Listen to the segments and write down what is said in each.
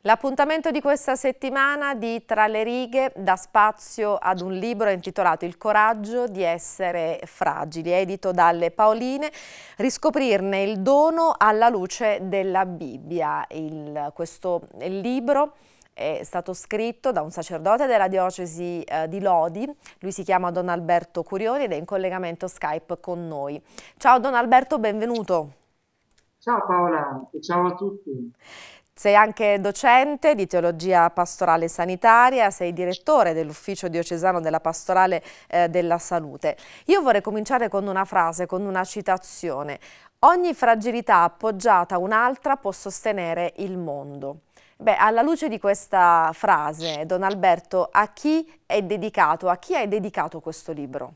L'appuntamento di questa settimana di Tra le righe dà spazio ad un libro intitolato Il coraggio di essere fragili, edito dalle Paoline, riscoprirne il dono alla luce della Bibbia. Il libro è stato scritto da un sacerdote della diocesi di Lodi, lui si chiama Don Alberto Curioni ed è in collegamento Skype con noi. Ciao Don Alberto, benvenuto. Ciao Paola e ciao a tutti. Sei anche docente di teologia pastorale sanitaria, sei direttore dell'ufficio diocesano della pastorale della salute. Io vorrei cominciare con una frase, con una citazione. Ogni fragilità appoggiata a un'altra può sostenere il mondo. Beh, alla luce di questa frase, Don Alberto, a chi è dedicato, a chi hai dedicato questo libro?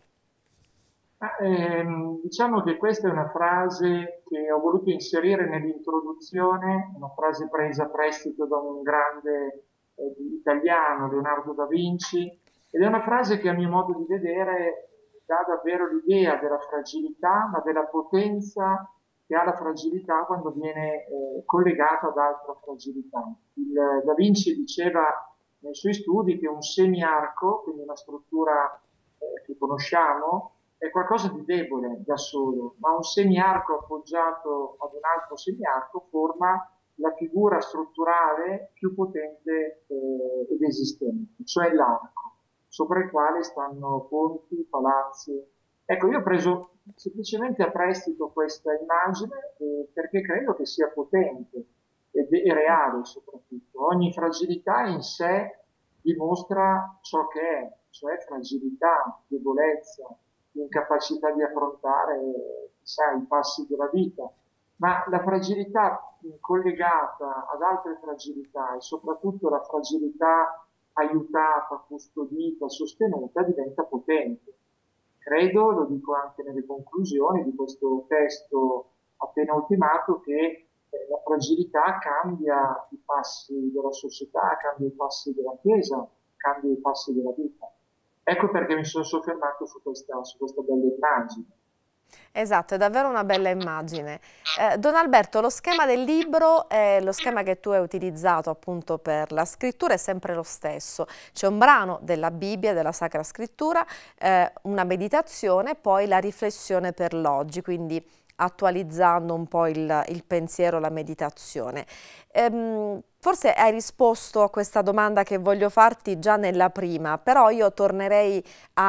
Diciamo che questa è una frase che ho voluto inserire nell'introduzione, una frase presa a prestito da un grande italiano, Leonardo da Vinci, ed è una frase che a mio modo di vedere dà davvero l'idea della fragilità, ma della potenza che ha la fragilità quando viene collegata ad altra fragilità. Da Vinci diceva nei suoi studi che un semiarco, quindi una struttura che conosciamo, è qualcosa di debole da solo, ma un semiarco appoggiato ad un altro semiarco forma la figura strutturale più potente ed esistente, cioè l'arco, sopra il quale stanno ponti, palazzi. Ecco, io ho preso semplicemente a prestito questa immagine perché credo che sia potente e reale soprattutto. Ogni fragilità in sé dimostra ciò che è, cioè fragilità, debolezza, incapacità di affrontare, chissà, i passi della vita. Ma la fragilità collegata ad altre fragilità e soprattutto la fragilità aiutata, custodita, sostenuta diventa potente. Credo, lo dico anche nelle conclusioni di questo testo appena ultimato, che la fragilità cambia i passi della società, cambia i passi della Chiesa, cambia i passi della vita. Ecco perché mi sono soffermato su questa bella immagine. Esatto, è davvero una bella immagine. Don Alberto, lo schema del libro, lo schema che tu hai utilizzato appunto per la scrittura è sempre lo stesso. C'è un brano della Bibbia, della Sacra Scrittura, una meditazione, poi la riflessione per l'oggi, quindi attualizzando un po' il pensiero, la meditazione. Forse hai risposto a questa domanda che voglio farti già nella prima, però io tornerei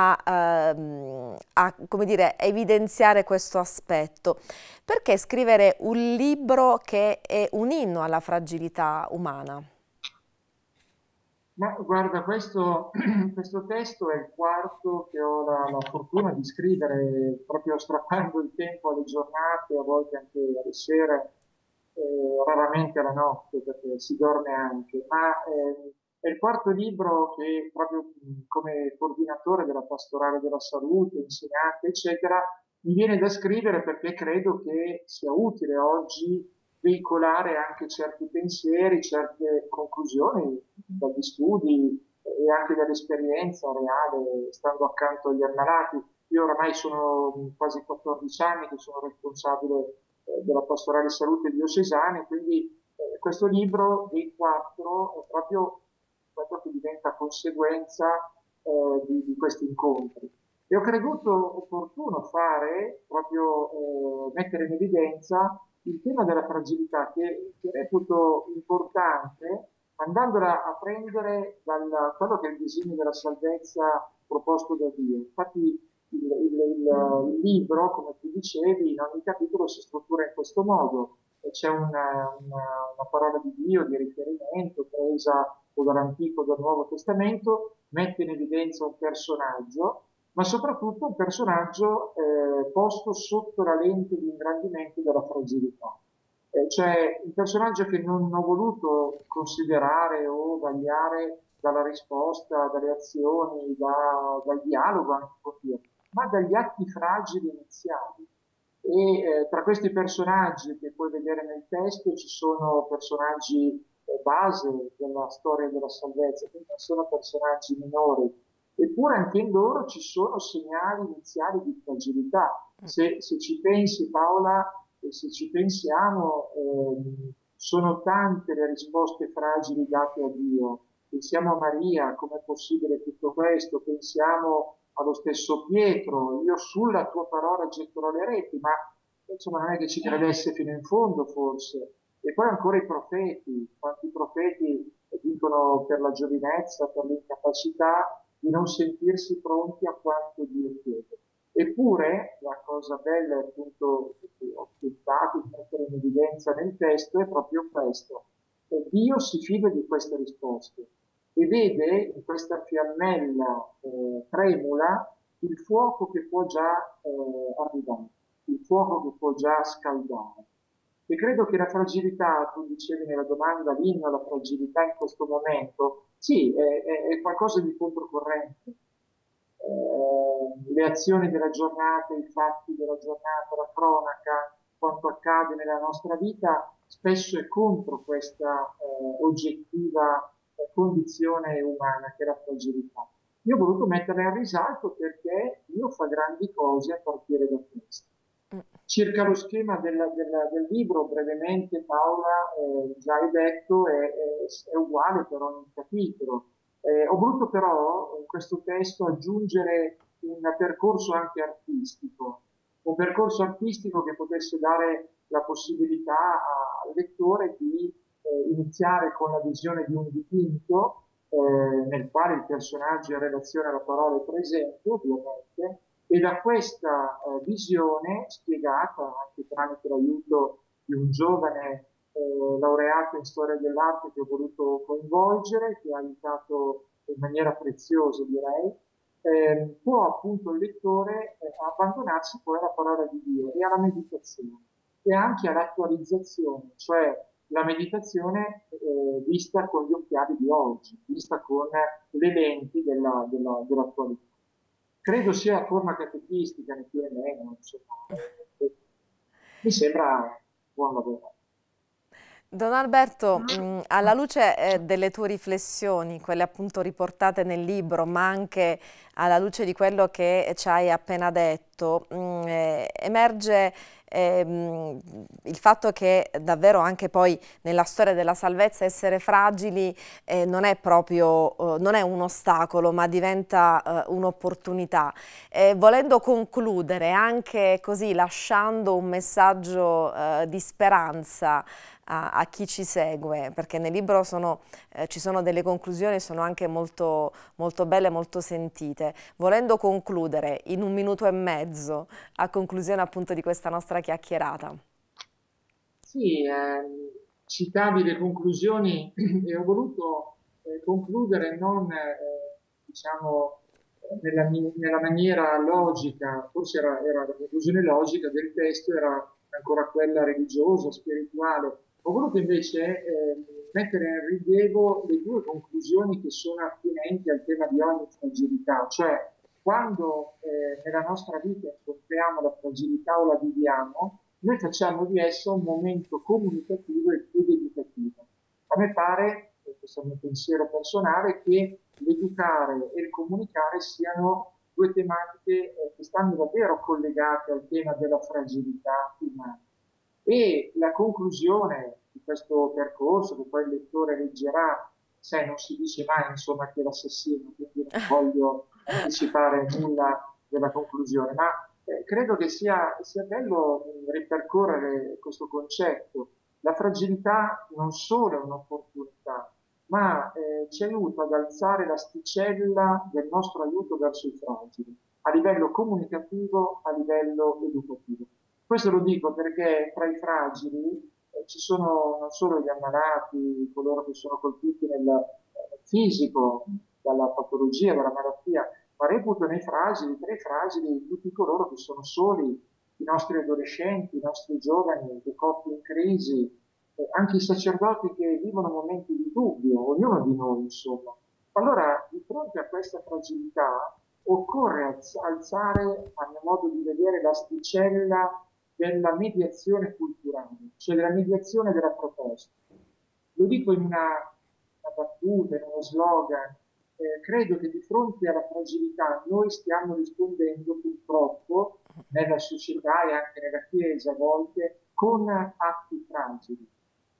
come dire, evidenziare questo aspetto. Perché scrivere un libro che è un inno alla fragilità umana? Ma guarda, questo testo è il quarto che ho la fortuna di scrivere, proprio strappando il tempo alle giornate, a volte anche alle sere, raramente alla notte, perché si dorme anche. Ma è il quarto libro che proprio come coordinatore della pastorale della salute, insegnante, eccetera, mi viene da scrivere perché credo che sia utile oggi veicolare anche certi pensieri, certe conclusioni dagli studi e anche dall'esperienza reale, stando accanto agli ammalati. Io oramai sono quasi 14 anni che sono responsabile della pastorale salute diocesana, quindi questo libro dei quattro è proprio quello che diventa conseguenza di questi incontri. E ho creduto opportuno fare, proprio mettere in evidenza il tema della fragilità che reputo importante andandola a prendere da quello che è il disegno della salvezza proposto da Dio. Infatti il libro, come tu dicevi, in ogni capitolo si struttura in questo modo. E c'è una parola di Dio, di riferimento, presa o dall'Antico o dal Nuovo Testamento, mette in evidenza un personaggio, ma soprattutto un personaggio posto sotto la lente di ingrandimento della fragilità. Cioè un personaggio che non ho voluto considerare o vagliare dalla risposta, dalle azioni, dal dialogo anche con Dio, ma dagli atti fragili iniziali. E tra questi personaggi che puoi vedere nel testo ci sono personaggi base della storia della salvezza, quindi non sono personaggi minori, eppure anche in loro ci sono segnali iniziali di fragilità. Se ci pensi Paola, e se ci pensiamo, sono tante le risposte fragili date a Dio. Pensiamo a Maria, com'è possibile tutto questo? Pensiamo allo stesso Pietro, io sulla tua parola getterò le reti, ma insomma non è che ci credesse fino in fondo forse. E poi ancora i profeti, quanti profeti dicono per la giovinezza, per l'incapacità di non sentirsi pronti a quanto Dio chiede. Eppure la cosa bella, appunto, che ho tentato di mettere in evidenza nel testo è proprio questo. Dio si fida di queste risposte e vede in questa fiammella tremula il fuoco che può già arrivare, il fuoco che può già scaldare. E credo che la fragilità, tu dicevi nella domanda, l'inno alla fragilità in questo momento, sì, è qualcosa di controcorrente. Le azioni della giornata, i fatti della giornata, la cronaca, quanto accade nella nostra vita, spesso è contro questa oggettiva condizione umana che è la fragilità. Io ho voluto metterla in risalto perché Dio fa grandi cose a partire da questo. Mm. Circa lo schema del libro, brevemente Paola, già hai detto, è uguale per ogni capitolo. Ho voluto però in questo testo aggiungere un percorso anche artistico, un percorso artistico che potesse dare la possibilità al lettore di iniziare con la visione di un dipinto nel quale il personaggio in relazione alla parola è presente, ovviamente, e da questa visione, spiegata anche tramite l'aiuto di un giovane laureato in storia dell'arte che ho voluto coinvolgere, che ha aiutato in maniera preziosa, direi, può appunto il lettore abbandonarsi poi alla parola di Dio e alla meditazione e anche all'attualizzazione, cioè la meditazione vista con gli occhiali di oggi, vista con le lenti dell'attualità. Credo sia forma catechistica, né più né meno, insomma. Mi sembra buon lavoro. Don Alberto, alla luce delle tue riflessioni, quelle appunto riportate nel libro, ma anche alla luce di quello che ci hai appena detto, emerge il fatto che davvero anche poi nella storia della salvezza essere fragili non è proprio, non è un ostacolo, ma diventa un'opportunità. Volendo concludere anche così, lasciando un messaggio di speranza a chi ci segue, perché nel libro ci sono delle conclusioni, sono anche molto, molto belle, molto sentite. Volendo concludere in un minuto e mezzo, a conclusione appunto di questa nostra chiacchierata. Sì, citavi le conclusioni e ho voluto concludere non, diciamo, nella maniera logica, forse era la conclusione logica del testo, era ancora quella religiosa, spirituale. Ho voluto invece mettere in rilievo le due conclusioni che sono attinenti al tema di ogni fragilità, cioè quando nella nostra vita incontriamo la fragilità o la viviamo, noi facciamo di esso un momento comunicativo ed educativo. A me pare, e questo è il mio pensiero personale, che l'educare e il comunicare siano due tematiche che stanno davvero collegate al tema della fragilità umana. E la conclusione di questo percorso, che poi il lettore leggerà, sai, non si dice mai, insomma, che l'assassino, quindi non voglio anticipare nulla della conclusione, ma credo che sia bello ripercorrere questo concetto. La fragilità non solo è un'opportunità, ma ci aiuta ad alzare l'asticella del nostro aiuto verso i fragili, a livello comunicativo, a livello educativo. Questo lo dico perché tra i fragili ci sono non solo gli ammalati, coloro che sono colpiti nel fisico, dalla patologia, dalla malattia, ma reputo nei fragili, tra i fragili, tutti coloro che sono soli, i nostri adolescenti, i nostri giovani, le coppie in crisi, anche i sacerdoti che vivono momenti di dubbio, ognuno di noi, insomma. Allora, di fronte a questa fragilità, occorre alzare, a mio modo di vedere, l'asticella della mediazione culturale, cioè della mediazione della proposta. Lo dico in una battuta, in uno slogan, credo che di fronte alla fragilità noi stiamo rispondendo purtroppo nella società e anche nella Chiesa a volte con atti fragili.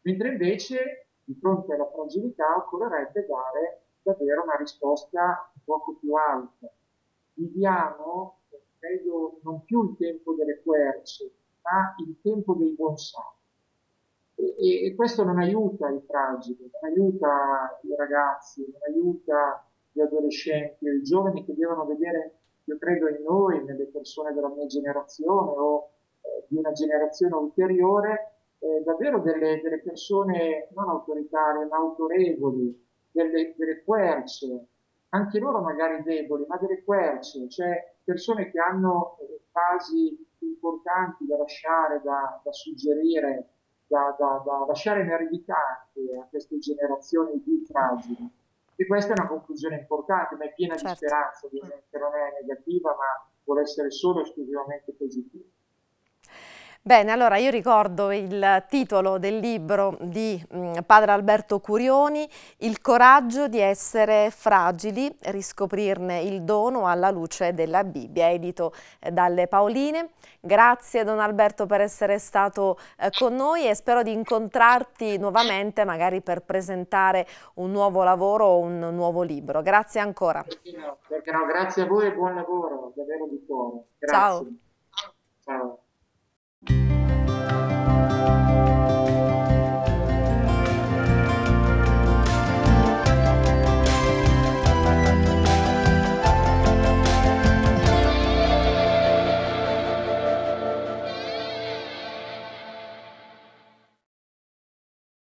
mentre invece di fronte alla fragilità occorrerebbe dare davvero una risposta un poco più alta. Viviamo, credo, non più il tempo delle querce, ma il tempo dei buon sensi. E questo non aiuta i fragili, non aiuta i ragazzi, non aiuta gli adolescenti e i giovani che devono vedere, io credo in noi, nelle persone della mia generazione o di una generazione ulteriore, davvero delle persone non autoritarie, ma autorevoli, delle querce, anche loro magari deboli, ma delle querce, cioè persone che hanno fasi importanti da lasciare, da suggerire, da lasciare in eredità anche a queste generazioni più fragili. E questa è una conclusione importante, ma è piena di Certo. speranza, ovviamente non è negativa, ma vuole essere solo esclusivamente positiva. Bene, allora io ricordo il titolo del libro di padre Alberto Curioni, Il coraggio di essere fragili, riscoprirne il dono alla luce della Bibbia, edito dalle Paoline. Grazie Don Alberto per essere stato con noi e spero di incontrarti nuovamente, magari per presentare un nuovo lavoro o un nuovo libro. Grazie ancora. Perché no? Perché no? Grazie a voi e buon lavoro, davvero di cuore. Grazie. Ciao. Ciao.